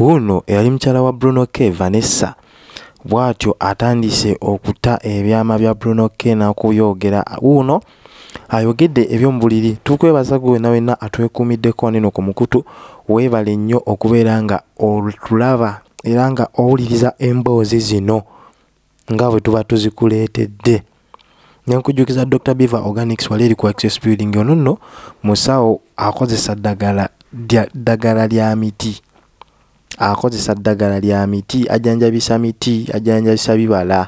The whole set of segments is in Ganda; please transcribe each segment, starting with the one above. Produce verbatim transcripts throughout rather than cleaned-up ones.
Uno eyali mukyala wa Bruno K, Vanesa, bwatyo atandise okuta ebyama bya Bruno K nakuyogera. Uno ayogedde eby'omubuliri. Tukwebaza gwe na wena atwekuumiddeko nino ku mukutu. Weebale nnyo okubeera nga otulaba era nga owuliriza emboozi zino nga bwe tuba tuzikuleetedde. Nyankujjukiza Doctor Beaver Organics wali eri ku Access Building. Ono nno musawo akozesa ddagala ddagala lya miti. Akozesa ddagala lya miti, ajanjabisa miti, ajanjabisa bibala.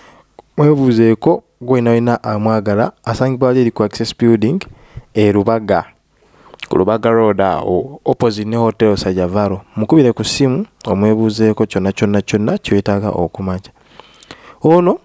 Mwebuuzeeko gwe na wena amwagala, asangibwa wali eri ku Access Building e Rubaga. Ku Rubaga Road awo opposite ne Hotel Sajavaro. Mukubire ku simu omwebuuzeeko kyonna kyonna kyonna kyetaaga okumanya. Ono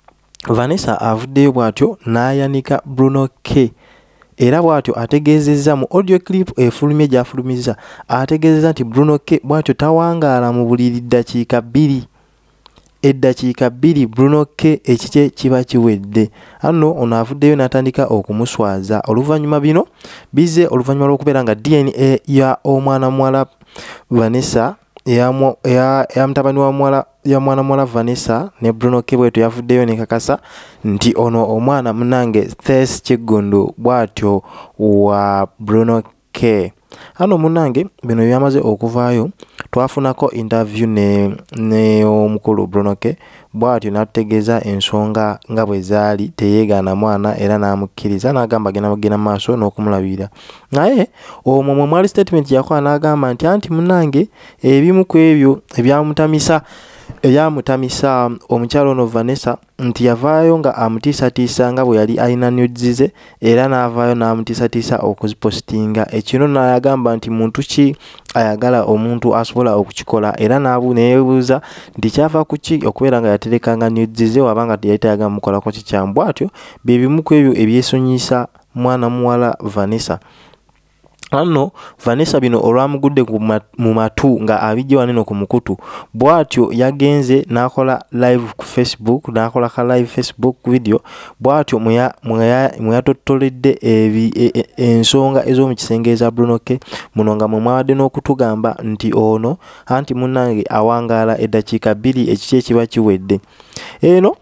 Vanesa avuddeyo bwatyo n'ayanika Bruno K. Era bwatyo ategeezezza mu audio clip efulumye gy'afulumiza, ategeezezza nti Bruno K bwatyo tawangaala mu buliri ddakiika bbiri. Eddakiika bbiri Bruno K ekikye kiba kiwedde. Ano ono avuddeyo n'atandika okumuswaza. Oluvannyuma bino bize oluvannyuma lw'okubeera nga D N A ya omwana muwala Vanesa ya ya, ya mtabani wa mwala ya mwana mwala Vanesa ne Bruno K bwetu yavuddeyo ne kakasa nti ono omwana munange Thes Kigundu bwatyo wa Bruno K. Ano munange bino byamaze okuvaayo, twafunako interview ne ne omukulu Bruno K bwatyo n'atutegeeza ensonga nga bwe zaali, teyeegaana mwana era n'amukkiriza n'agamba gena bagenda maaso n'okumulabira. Naye omwo mwe mwali statement yakola n'agamba nti anti munange ebimu ku ebyo ebyamutamisa ebyamutamisa omukyalo ono Vanesa nti yavaayo nga amutiisatiisa nga bwe yali alina nudes era n'avaayo n'amutiisatiisa okuzipositinga. Ekino n'ayagamba nti muntu ki ayagala omuntu asobola okukikola era n'abu neebuuza nti kyava ku ki okubeera nga yaterekanga nudes wabanga yali tayagala mukolako kikyamu. Bwatyo bye bimu ku ebyo ebyesonyisa mwana muwala Vanesa. Ano Vanesa bino olwamugudde mu matu nga abijje waneno ku mukutu, bwatyo yagenze n'akola live ku Facebook, n'akola ka live Facebook video, bwatyo mweyatottoledde ensonga ez'omu kisenge eza Bruno K. Muno nga mwe mwawadde n'okutugamba nti ono anti munnange awangaala eddakiika bbiri ekiki ekiba kiwedde. Eno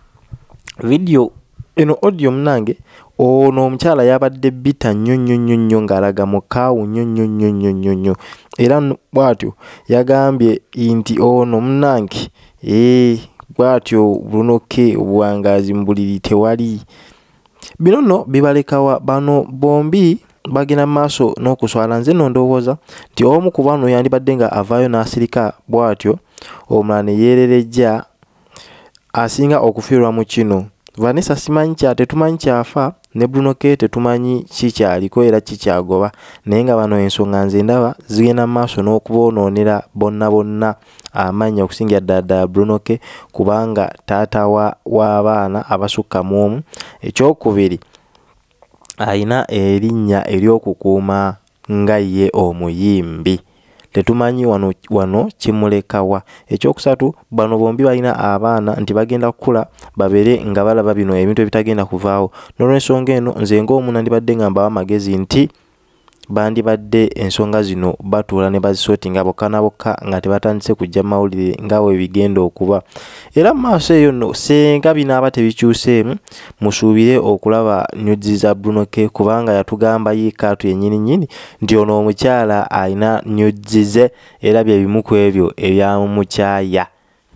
video eno audio munnange ono omukyala yabadde bita nnyo nnyo nnyo nnyo ng'alaga mu kaawu nnyo nnyo nnyo nnyo nnyo nnyo. Era bwatyo yagambye nti ono munnange ee bwatyo Bruno K obuwangaazi mu buliri tewali. Bino nno bibalekawa bano bombi bagenda maaso n'okuswala. Nze nno ndowooza nti omu ku bano yandibadde nga avaayo n'asirika bwatyo, omulala ne yeererejja asinga okufiirwa mu kino. Vanesa simanyi kya tetumanyi kyafa ne Bruno K tetumanyi kikyaliko era kikyagoba, naye nga bano ensonga nze ndaba zigenda maaso n'okuboonoonera bonna bonna amanya okusingira ddala Bruno K kubanga taata wa w'abaana abasukka mu omu. Ekyokubiri ayina erinnya ery'okukuuma nga ye omuyimbi. Tetumanyi wano wano kimulekawa. Ekyokusatu bano bombi balina abaana nti bagenda kukula babere nga balaba bino ebintu ebitagenda kuvaawo. N'olw'ensonga eno nze ng'omu nandibadde nga mbawa amagezi nti bandibadde ensonga zino batuula ne bazisootinga bokka na bokka nga tebatandise kujja mawulire nga bwe bigenda okuba. Era mu maaso eyo nno senga binaaba tebikyuseemu musuubire okulaba nudes za Bruno K kubanga yatugamba yiikaatu yennyini nnyini nti ono omukyala alina nudes era bye bimu ku ebyo ebyamumukyaya.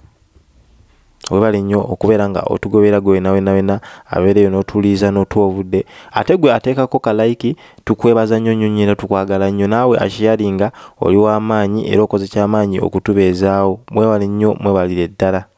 Webale nnyo okubeera nga otugobera gwe nawe nawena abeereyo n'otuliiza n'otwobudde. Ate gwe ateekako ka like tukwebaza nnyo nnyo nnyo era tukwagala nnyo. Naawe asharinga oli w'amaanyi era okoze ky'amaanyi okutubeezaawo. Mwebale nnyo, mwebalire ddala.